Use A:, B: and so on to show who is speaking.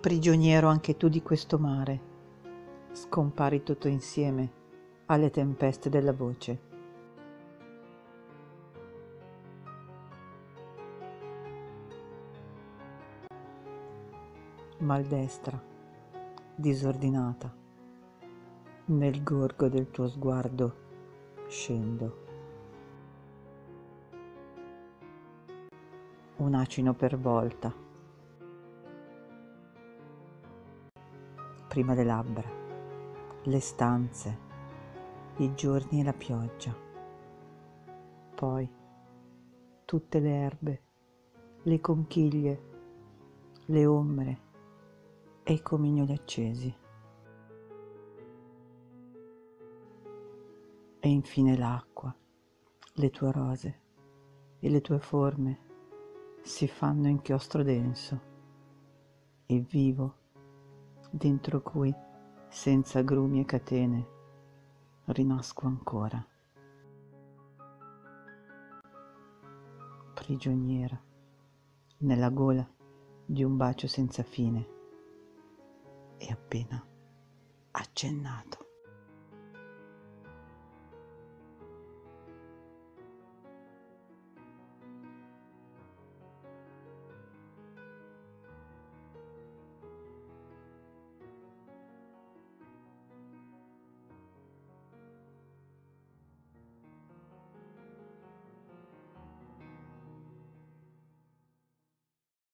A: Prigioniero anche tu di questo mare, scompari tutto insieme alle tempeste della voce. Maldestra, disordinata, nel gorgo del tuo sguardo scendo. Un acino per volta, prima le labbra, le stanze, i giorni e la pioggia, poi tutte le erbe, le conchiglie, le ombre e i comignoli accesi. E infine l'acqua, le tue rose e le tue forme si fanno inchiostro denso e vivo, dentro cui, senza agrumi e catene, rinasco ancora. Prigioniera, nella gola di un bacio senza fine e appena accennato.